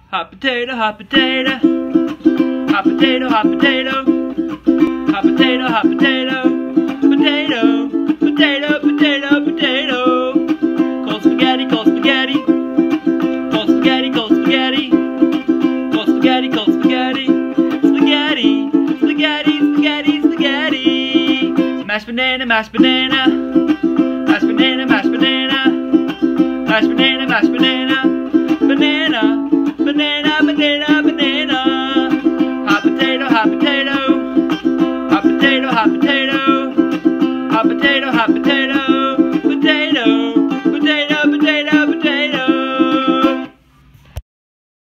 Hot potato, hot potato. Hot potato, hot potato. Hot potato, hot potato. Potato, potato, potato, potato. Cold spaghetti, cold spaghetti. Cold spaghetti, cold spaghetti. Cold spaghetti, cold spaghetti. Spaghetti, spaghetti, spaghetti, spaghetti. Mashed banana, mashed banana. Mashed banana, mashed banana. Mashed banana, mashed banana. Banana, banana, banana, banana. Hot potato, hot potato.